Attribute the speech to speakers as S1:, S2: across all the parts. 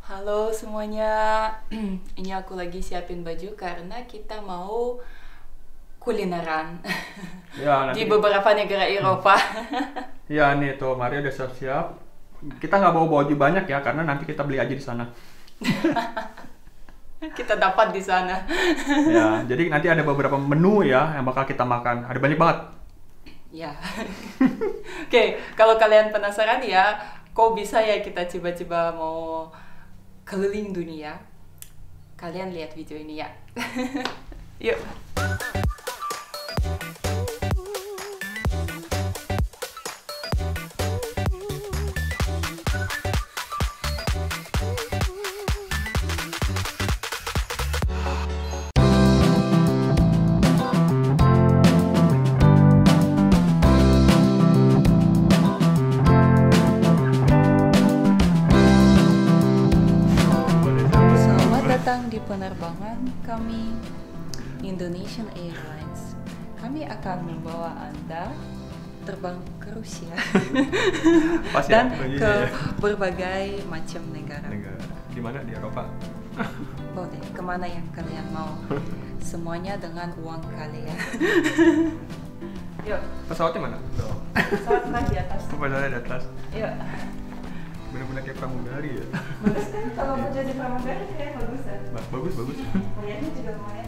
S1: Halo semuanya, ini aku lagi siapin baju karena kita mau kulineran
S2: Ya,
S1: di
S2: nanti
S1: beberapa negara Eropa.
S2: ya nih tuh Maria udah siap-siap. Kita nggak bawa baju banyak ya karena nanti kita beli aja di sana.
S1: Kita dapat di sana.
S2: Ya, jadi nanti ada beberapa menu ya yang bakal kita makan. Ada banyak banget.
S1: Ya, oke. Kalau kalian penasaran ya, kok bisa ya kita coba-coba mau keliling dunia? Kalian lihat video ini ya. Yuk. Selamat datang di penerbangan kami Indonesian Airlines. Kami akan membawa Anda terbang ke Rusia
S2: Pas ya?
S1: dan
S2: Oh, iya,
S1: ke
S2: iya.
S1: berbagai macam negara.
S2: Di mana? Di Eropa.
S1: Boleh, kemana yang kalian mau? Semuanya dengan uang kalian. Yuk,
S2: Pesawatnya mana? Tuh.
S1: pesawat di atas.
S2: Pesawatnya di atas.
S1: Yuk.
S2: Bener-bener kayak pramugari ya.
S1: Bagus kan kalau mau jadi pramugari kayak bagus ya.
S2: Bagus, bagus.
S1: Kayaknya juga lumayan.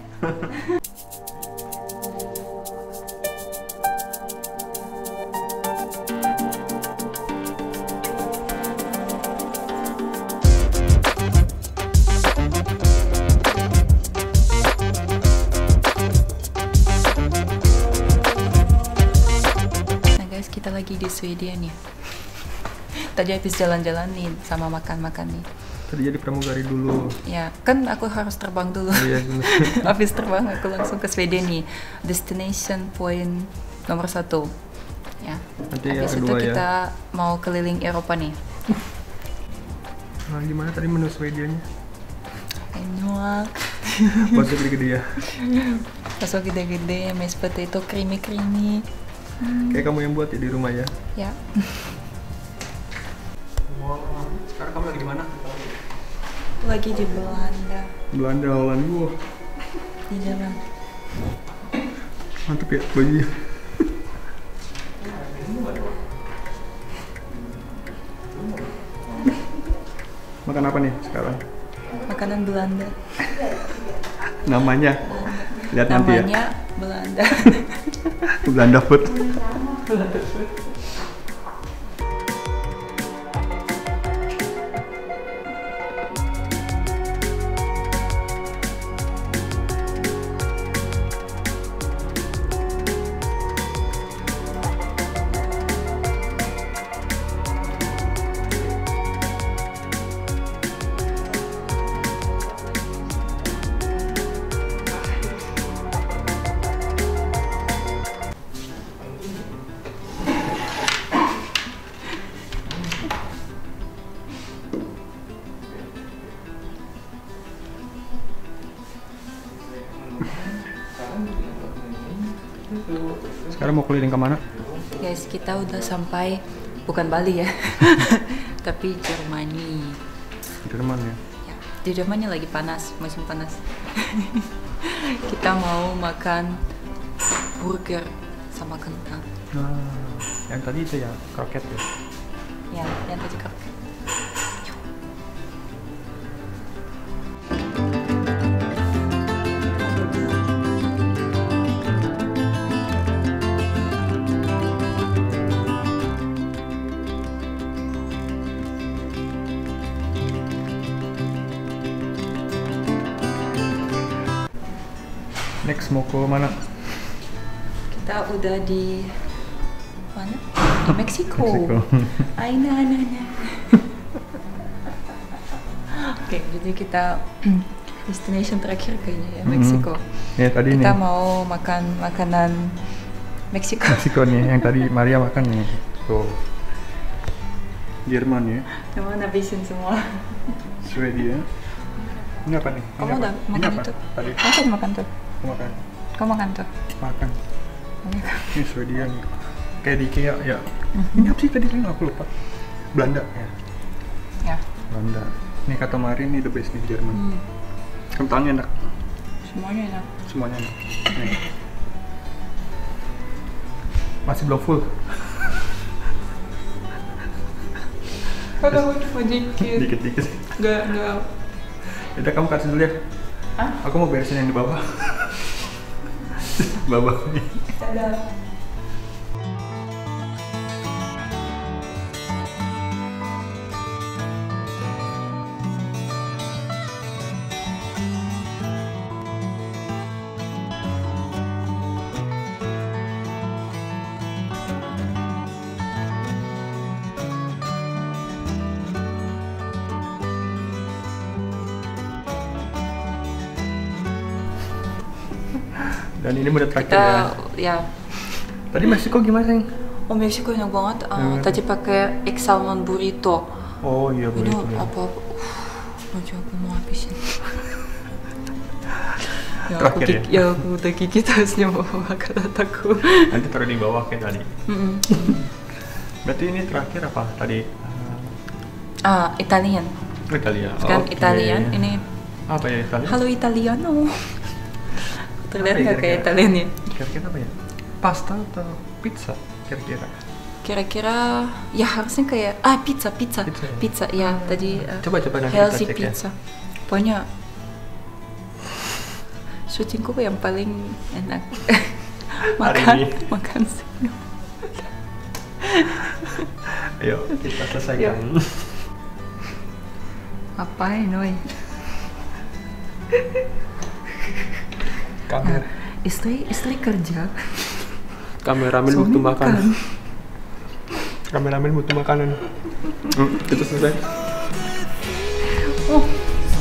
S1: Nah guys, kita lagi di Swedia nih. Tadi habis jalan-jalan nih sama makan-makan nih.
S2: Tadi jadi pramugari dulu.
S1: Ya, kan aku harus terbang dulu.
S2: Oh, iya, bener.
S1: Habis terbang aku langsung ke Swedia nih. Destination point nomor 1. Ya.
S2: Nanti yang
S1: Habis itu
S2: kedua ya.
S1: kita mau keliling Eropa nih.
S2: Nah, gimana tadi menu Swedianya?
S1: Enak.
S2: Bakso gede-gede ya.
S1: Bakso gede-gede, mashed potato creamy-creamy.
S2: Kayak kamu yang buat ya di rumah ya.
S1: Ya.
S2: Wow. Sekarang kamu lagi di mana?
S1: Lagi di Belanda.
S2: Belanda, Holland. Wow.
S1: Di dalam.
S2: Mantep ya bajunya. Makan apa nih sekarang?
S1: Makanan Belanda.
S2: Namanya? Lihat nanti ya.
S1: Namanya Belanda.
S2: Belanda food. Sekarang mau keliling kemana?
S1: Guys, kita udah sampai bukan Bali ya. Tapi Jermani.
S2: Jerman ya.
S1: Ya, di Jermannya lagi panas, musim panas. Kita mau makan burger sama kentang.
S2: Nah, yang tadi itu ya kroket ya.
S1: Ya, yang tadi kak.
S2: Next mau ke mana?
S1: Kita udah di mana? Di Meksiko.
S2: Meksiko.
S1: Aina. Oke, jadi kita destination terakhir kayaknya ya Meksiko.
S2: Ya tadi
S1: Kita
S2: nih.
S1: mau makan makanan Meksiko.
S2: Meksiko nih, yang tadi Maria makan nih. Tuh. Jerman ya.
S1: Yang mau habisin semua.
S2: Swedia. Ini apa nih?
S1: Kamu
S2: Ini apa?
S1: udah
S2: Ini
S1: makan
S2: apa?
S1: itu?
S2: Tadi
S1: Aku makan tuh.
S2: aku makan.
S1: Kamu makan tuh.
S2: Makan. Ini Swedia nih. Kayak di IKEA ya. Ini apa sih tadi? Aku lupa. Belanda ya.
S1: Ya.
S2: Belanda. Ini kata Mari ini the best di Jerman. Kentangnya enak.
S1: Semuanya enak.
S2: Semuanya enak. Nih. Masih belum full.
S1: Kalau cuma dikit.
S2: Dikit-dikit.
S1: Enggak.
S2: Udah kamu kasih dulu ya.
S1: Hah?
S2: Aku mau beresin yang di bawah. Bawah.
S1: Dadah.
S2: Dan ini udah terakhir
S1: Kita
S2: ya.
S1: ya.
S2: Tadi Meksiko gimana sih?
S1: Oh, Meksiko enak banget. Tadi pakai egg salmon burrito.
S2: Oh iya
S1: Ini
S2: begitu.
S1: apa? Aja aku mau habisin.
S2: Terakhir ya?
S1: Aku udah gigit harusnya mau makan aku.
S2: Nanti taruh di bawah kayak tadi. Berarti ini terakhir apa tadi?
S1: Italian.
S2: Italia.
S1: Kan
S2: Oke.
S1: Italian. Ini
S2: Apa ya Italia?
S1: halo Italiano. Terlihat
S2: Apa ya
S1: nggak kayak
S2: kira-kira?
S1: Italian ya?
S2: Kira-kira apa ya? Pasta atau pizza? Kira-kira.
S1: Kira-kira ya harusnya kayak pizza ya. Tadi
S2: Coba nanti
S1: healthy
S2: kita cek
S1: pizza. Pokoknya syutingku yang paling enak.
S2: Hari ini.
S1: makan senyum.
S2: Ayo kita selesaikan.
S1: Apain, oi?
S2: Kamera.
S1: Istri kerja.
S2: Kameramen
S1: Suami
S2: butuh makan.
S1: makan.
S2: Kameramen butuh makanan. Kita selesai.
S1: Oh.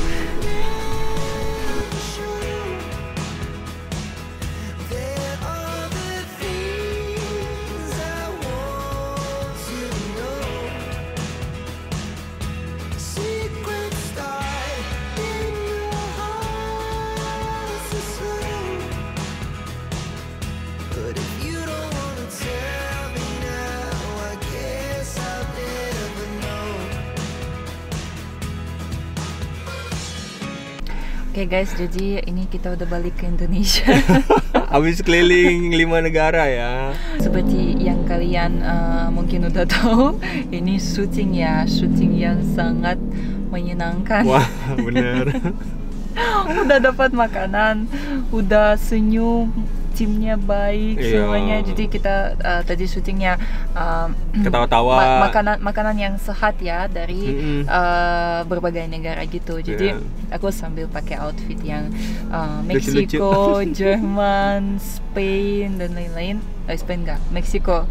S1: Oke guys, jadi ini kita udah balik ke Indonesia.
S2: Habis keliling 5 negara ya.
S1: Seperti yang kalian mungkin udah tahu, ini syuting yang sangat menyenangkan.
S2: Wah, bener.
S1: Udah dapat makanan, udah senyum, timnya baik,
S2: Iya.
S1: semuanya. Jadi kita tadi syutingnya
S2: Ketawa-tawa.
S1: makanan yang sehat ya dari berbagai negara gitu. Jadi aku sambil pakai outfit yang
S2: Lucu-lucu.
S1: Meksiko, Jerman, Spain dan lain-lain. Spain enggak, Meksiko,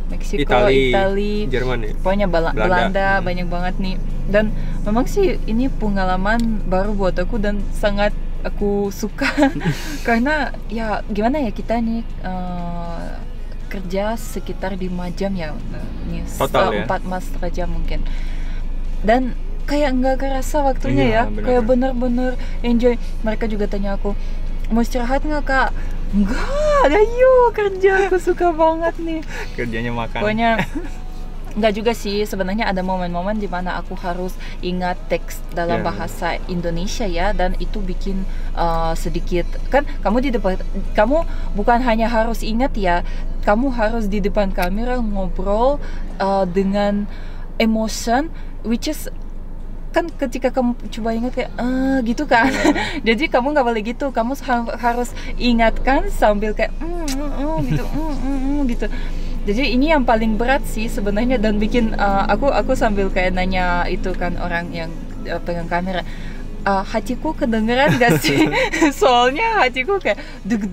S1: Itali,
S2: Jerman ya.
S1: pokoknya Belanda banyak banget nih. Dan memang sih ini pengalaman baru buat aku dan sangat aku suka karena ya gimana ya, kita nih kerja sekitar 5 jam ya, nih
S2: Total ya?
S1: 4,5 jam mungkin, dan kayak nggak kerasa waktunya
S2: Iya,
S1: ya,
S2: benar.
S1: kayak bener-bener enjoy. Mereka juga tanya aku, mau istirahat nggak kak? Enggak, ayo kerja, aku suka banget nih.
S2: Kerjanya makan.
S1: Pokoknya nggak juga sih, sebenarnya ada momen-momen di mana aku harus ingat teks dalam bahasa Indonesia ya, dan itu bikin sedikit kan kamu bukan hanya harus ingat ya, kamu harus di depan kamera ngobrol dengan emotion, which is kan ketika kamu coba ingat kayak gitu kan. Jadi kamu nggak boleh gitu, kamu harus ingatkan sambil kayak gitu gitu. Jadi ini yang paling berat sih sebenarnya, dan bikin aku sambil kayak nanya itu kan orang yang pegang kamera, hatiku kedengeran gak sih? Soalnya hatiku kayak dug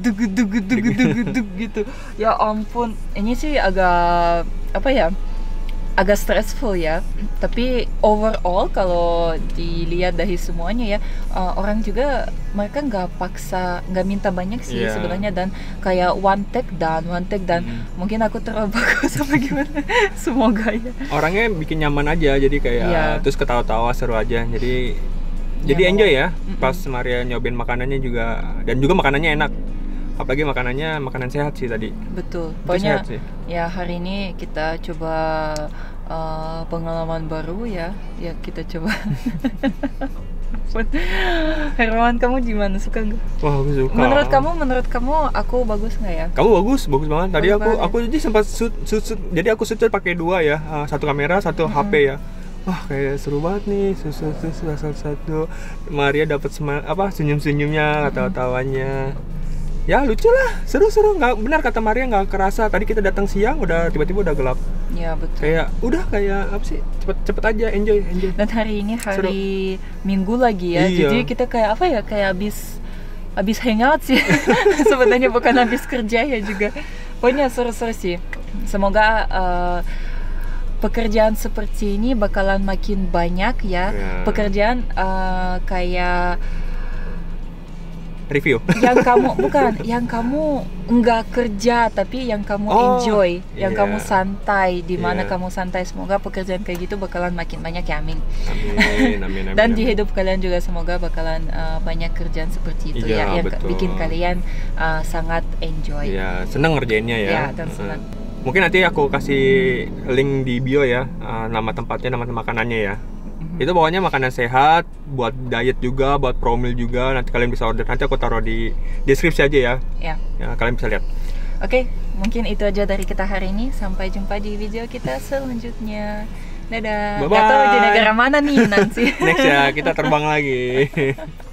S1: gitu. Ya ampun, ini sih agak apa ya? Agak stressful ya, tapi overall kalau dilihat dari semuanya ya, orang juga mereka nggak minta banyak sih sebenarnya, dan kayak one take dan mungkin aku terlalu bagus apa gimana. Semoga ya.
S2: Orangnya bikin nyaman aja, jadi kayak terus ketawa-tawa seru aja, jadi enjoy ya. Pas Maria nyobain makanannya juga, dan juga makanannya enak. Apalagi makanan sehat sih tadi.
S1: Betul.
S2: Itu
S1: Pokoknya
S2: sehat sih.
S1: ya hari ini kita coba pengalaman baru ya kita coba. Hermawan, kamu gimana, suka nggak?
S2: Wah, aku suka.
S1: Menurut kamu aku bagus nggak ya?
S2: Kamu bagus banget. Tadi aku jadi sempat jadi aku shoot pakai 2 ya, satu kamera, satu HP ya. Wah, kayak seru banget nih, satu Maria dapat senyum-senyumnya, ketawa-tawanya. Ya lucu lah, seru. Nggak benar kata Maria, nggak kerasa. Tadi kita datang siang, udah tiba-tiba udah gelap.
S1: Ya betul.
S2: Kayak apa sih? Cepet aja, enjoy.
S1: Dan hari ini hari Minggu lagi ya,
S2: iya.
S1: jadi kita kayak apa ya? Kayak habis hangout sih. Sebenarnya bukan habis kerja ya juga. Pokoknya seru sih. Semoga pekerjaan seperti ini bakalan makin banyak ya. Pekerjaan kayak
S2: review.
S1: yang kamu enggak kerja tapi yang kamu enjoy, yang kamu santai, di mana kamu santai. Semoga pekerjaan kayak gitu bakalan makin banyak ya, amin.
S2: Amin.
S1: Dan di hidup kalian juga semoga bakalan banyak kerjaan seperti itu ya, yang bikin kalian sangat enjoy.
S2: Iya, senang ngerjainnya ya.
S1: Ya, dan senang.
S2: Mungkin nanti aku kasih link di bio ya, nama tempatnya, nama makanannya ya. Itu pokoknya makanan sehat, buat diet juga, buat promil juga. Nanti kalian bisa order, nanti aku taruh di deskripsi aja ya. Ya, kalian bisa lihat.
S1: Oke, mungkin itu aja dari kita hari ini. Sampai jumpa di video kita selanjutnya. Dadah.
S2: Bye-bye.
S1: Gak tahu di negara mana nih nanti.
S2: Next ya, kita terbang lagi.